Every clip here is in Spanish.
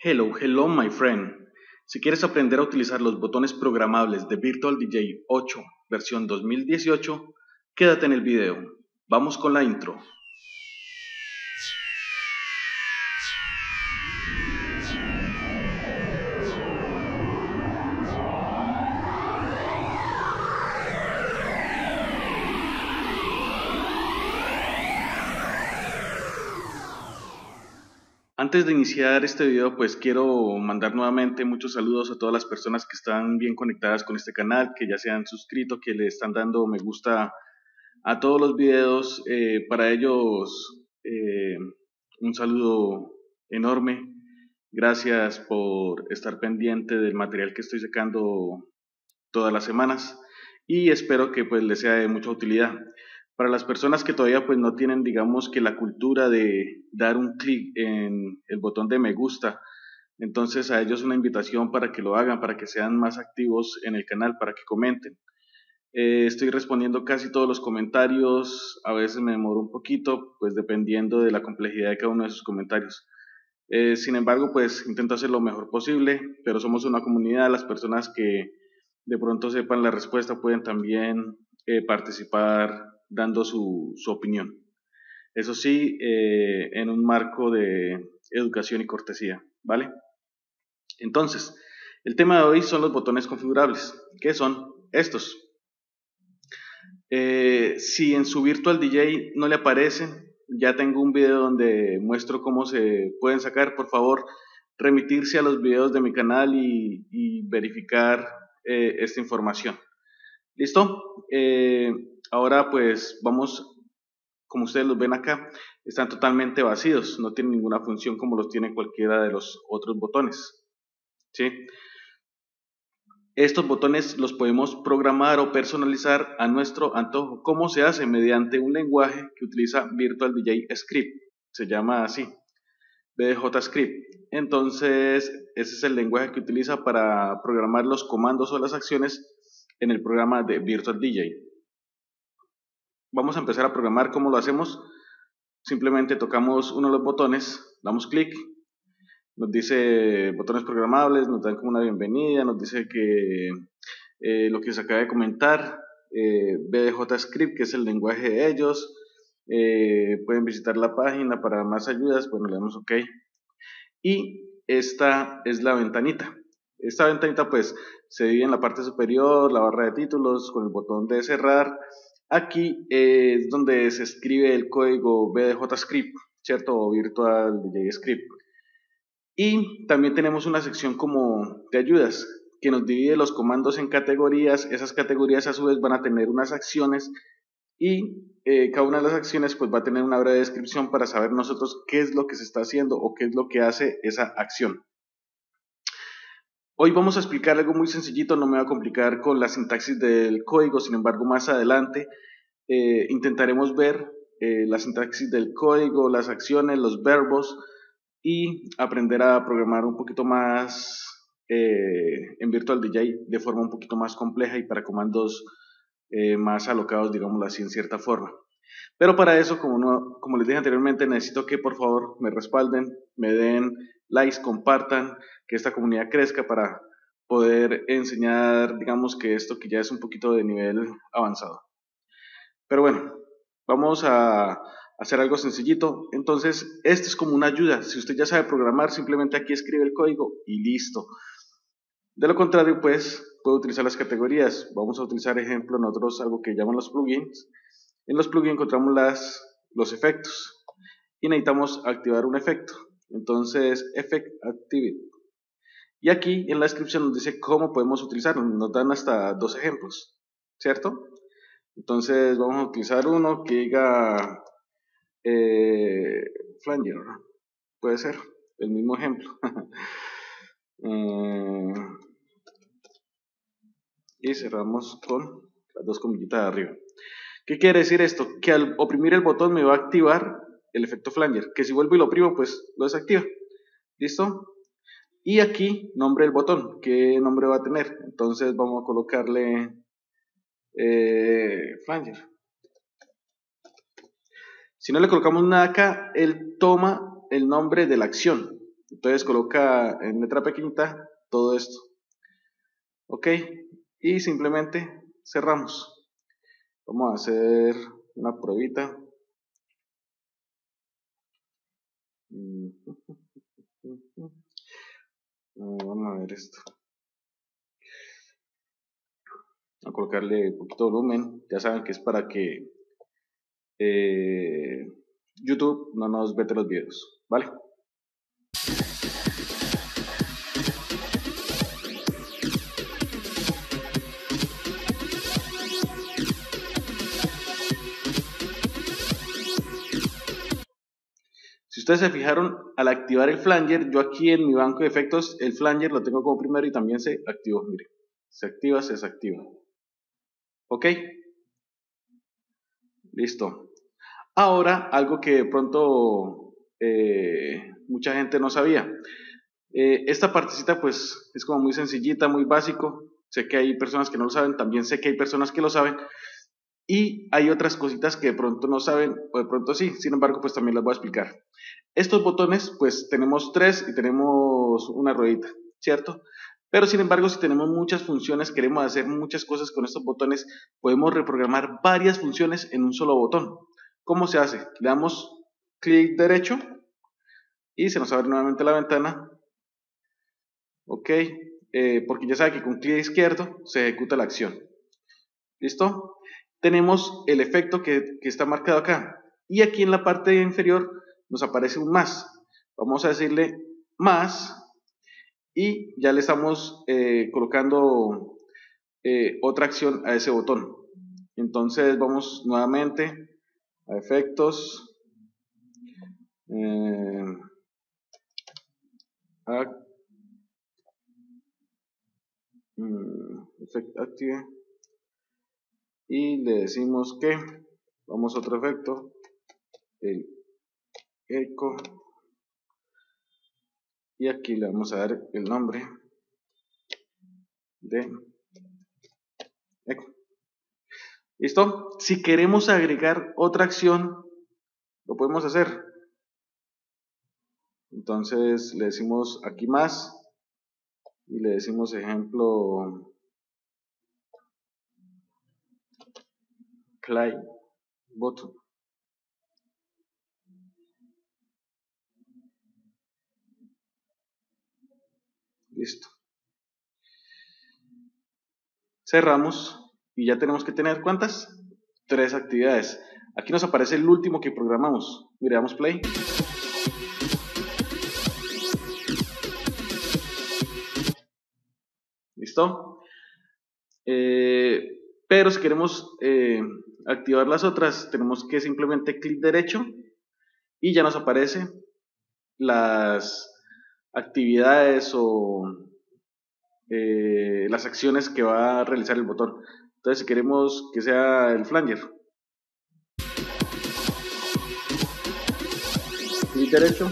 Hello, my friend. Si quieres aprender a utilizar los botones programables de Virtual DJ 8 versión 2018, quédate en el video. Vamos con la intro. Antes de iniciar este video, pues quiero mandar nuevamente muchos saludos a todas las personas que están bien conectadas con este canal, que ya se han suscrito, que le están dando me gusta a todos los videos. Para ellos, un saludo enorme. Gracias por estar pendiente del material que estoy sacando todas las semanas y espero que pues les sea de mucha utilidad. Para las personas que todavía pues no tienen, digamos, que la cultura de dar un clic en el botón de me gusta, entonces a ellos una invitación para que lo hagan, para que sean más activos en el canal, para que comenten. Estoy respondiendo casi todos los comentarios, a veces me demoro un poquito, pues dependiendo de la complejidad de cada uno de sus comentarios. Sin embargo, pues intento hacer lo mejor posible, pero somos una comunidad. Las personas que de pronto sepan la respuesta pueden también participar dando su opinión. Eso sí, en un marco de educación y cortesía, ¿vale? Entonces, el tema de hoy son los botones configurables. ¿Qué son estos? Si en su Virtual DJ no le aparecen, ya tengo un video donde muestro cómo se pueden sacar. Por favor, remitirse a los videos de mi canal y verificar esta información. ¿Listo? Ahora pues vamos, como ustedes los ven acá, están totalmente vacíos, no tienen ninguna función como los tiene cualquiera de los otros botones. ¿Sí? Estos botones los podemos programar o personalizar a nuestro antojo. ¿Cómo se hace? Mediante un lenguaje que utiliza Virtual DJ Script. Se llama así, BDJ Script. Entonces, ese es el lenguaje que utiliza para programar los comandos o las acciones en el programa de Virtual DJ. Vamos a empezar a programar. ¿Cómo lo hacemos? Simplemente tocamos uno de los botones, damos clic. Nos dice botones programables, nos dan como una bienvenida, nos dice que lo que se acaba de comentar, BDJ Script, que es el lenguaje de ellos, pueden visitar la página para más ayudas. Bueno, le damos OK. Y esta es la ventanita. Esta ventanita pues se divide en la parte superior, la barra de títulos con el botón de cerrar. Aquí es donde se escribe el código BDJ Script, ¿cierto? O Virtual DJ Script. Y también tenemos una sección como de ayudas que nos divide los comandos en categorías. Esas categorías a su vez van a tener unas acciones y cada una de las acciones pues va a tener una breve descripción para saber nosotros qué es lo que se está haciendo o qué es lo que hace esa acción. Hoy vamos a explicar algo muy sencillito, no me voy a complicar con la sintaxis del código. Sin embargo, más adelante intentaremos ver la sintaxis del código, las acciones, los verbos, y aprender a programar un poquito más en Virtual DJ de forma un poquito más compleja y para comandos más alocados, digámoslo así, en cierta forma. Pero para eso, como les dije anteriormente, necesito que por favor me respalden, me den likes, compartan, que esta comunidad crezca para poder enseñar, digamos, que esto que ya es un poquito de nivel avanzado. Pero bueno, vamos a hacer algo sencillito. Entonces, esto es como una ayuda. Si usted ya sabe programar, simplemente aquí escribe el código y listo. De lo contrario, pues, puede utilizar las categorías. Vamos a utilizar, ejemplo, nosotros algo que llaman los plugins. En los plugins encontramos los efectos y necesitamos activar un efecto. Entonces, Effect Activate. Y aquí en la descripción nos dice cómo podemos utilizarlo. Nos dan hasta 2 ejemplos, ¿cierto? Entonces vamos a utilizar uno que diga flanger, puede ser el mismo ejemplo. Y cerramos con las 2 comillitas de arriba. ¿Qué quiere decir esto? Que al oprimir el botón me va a activar el efecto flanger, que si vuelvo y lo oprimo pues lo desactiva. ¿Listo? Y aquí nombre del botón, ¿qué nombre va a tener? Entonces vamos a colocarle flanger. Si no le colocamos nada acá, él toma el nombre de la acción. Entonces coloca en letra pequeñita todo esto. Ok, y simplemente cerramos. Vamos a hacer una pruebita. Vamos a ver esto. A colocarle un poquito de volumen. Ya saben que es para que YouTube no nos vete los videos, ¿vale? Si ustedes se fijaron, al activar el flanger, yo aquí en mi banco de efectos, el flanger lo tengo como primero y también se activó, mire. Se activa, se desactiva. ¿Ok? Listo. Ahora, algo que de pronto mucha gente no sabía. Esta partecita pues es como muy sencillita, muy básico. Sé que hay personas que no lo saben, también sé que hay personas que lo saben. Y hay otras cositas que de pronto no saben o de pronto sí, sin embargo pues también las voy a explicar. Estos botones pues tenemos 3 y tenemos una ruedita, ¿cierto? Pero sin embargo si tenemos muchas funciones, queremos hacer muchas cosas con estos botones, podemos reprogramar varias funciones en un solo botón. ¿Cómo se hace? Le damos clic derecho y se nos abre nuevamente la ventana. Ok, porque ya sabe que con clic izquierdo se ejecuta la acción. ¿Listo? Tenemos el efecto que está marcado acá. Y aquí en la parte inferior nos aparece un más. Vamos a decirle más y ya le estamos colocando otra acción a ese botón. Entonces vamos nuevamente a efectos, effect active, y le decimos que vamos a otro efecto, el eco, y aquí le vamos a dar el nombre de eco. ¿Listo? Si queremos agregar otra acción, lo podemos hacer. Entonces le decimos aquí más y le decimos ejemplo play button. Listo. Cerramos y ya tenemos que tener ¿cuántas? 3 actividades. Aquí nos aparece el último que programamos. Mire, damos play. ¿Listo? Pero si queremos activar las otras, tenemos que simplemente clic derecho y ya nos aparece las actividades o las acciones que va a realizar el botón. Entonces si queremos que sea el flanger, clic derecho,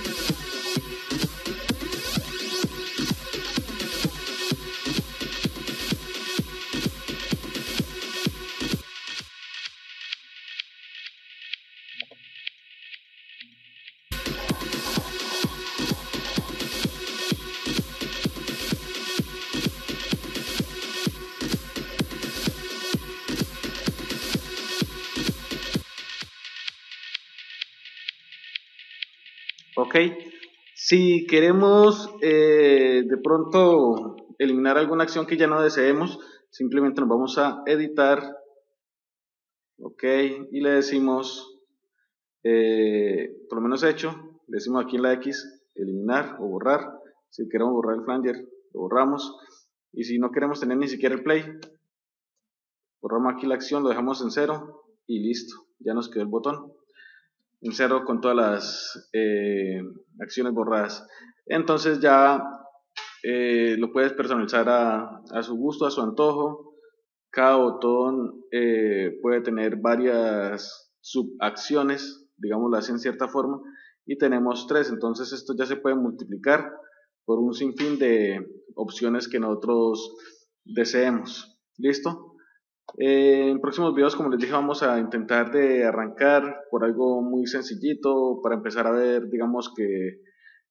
ok. Si queremos de pronto eliminar alguna acción que ya no deseemos, simplemente nos vamos a editar, ok, y le decimos por lo menos hecho, le decimos aquí en la X eliminar o borrar. Si queremos borrar el flanger, lo borramos, y si no queremos tener ni siquiera el play, borramos aquí la acción, lo dejamos en 0 y listo, ya nos quedó el botón en 0 con todas las acciones borradas. Entonces ya lo puedes personalizar a su gusto, a su antojo. Cada botón puede tener varias subacciones, digámoslo así en cierta forma, y tenemos 3, entonces esto ya se puede multiplicar por un sinfín de opciones que nosotros deseemos. ¿Listo? En próximos videos, como les dije, vamos a intentar de arrancar por algo muy sencillito para empezar a ver, digamos que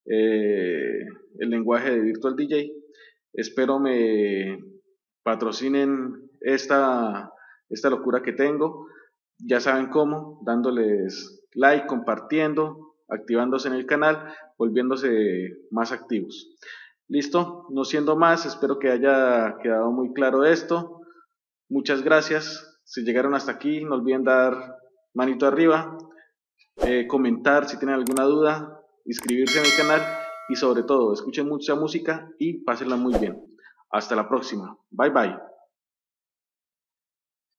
el lenguaje de Virtual DJ. Espero me patrocinen esta locura que tengo. Ya saben cómo, dándoles like, compartiendo, activándose en el canal, volviéndose más activos. Listo, no siendo más, espero que haya quedado muy claro esto. Muchas gracias. Si llegaron hasta aquí, no olviden dar manito arriba, comentar si tienen alguna duda, inscribirse en el canal y sobre todo, escuchen mucha música y pásenla muy bien. Hasta la próxima. Bye bye.